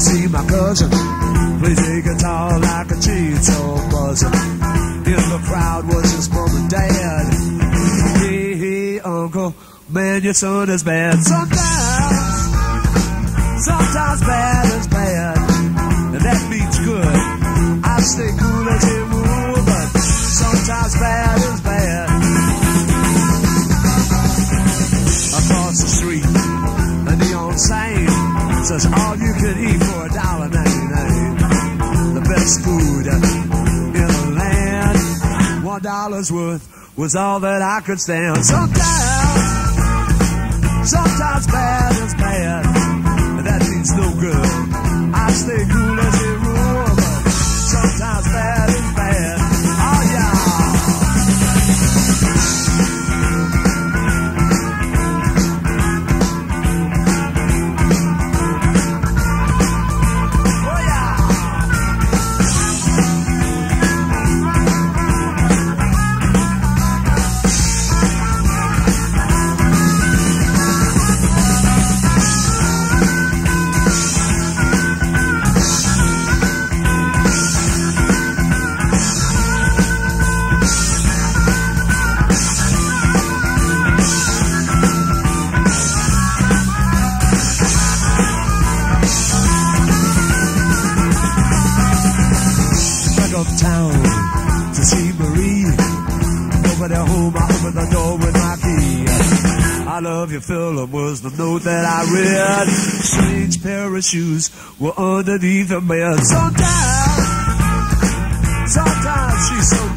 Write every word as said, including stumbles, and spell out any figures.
see my cousin plays a guitar like a chainsaw buzzing. In the crowd was his mom and dad. Hey, hey, uncle, man, your son is bad. Sometimes, sometimes bad is bad, and that means good. I stay cool as a rule, but sometimes bad is bad. Across the street, a neon sign says all you can eat for a dollar ninety-nine. The best food in the land. One dollar's worth was all that I could stand. Sometimes, sometimes bad is bad, and that means no good. I stay cool as a rule, but sometimes bad is bad. Oh yeah. Philip was the note that I read. Strange pair of shoes were underneath the bed. Sometimes, sometimes she's so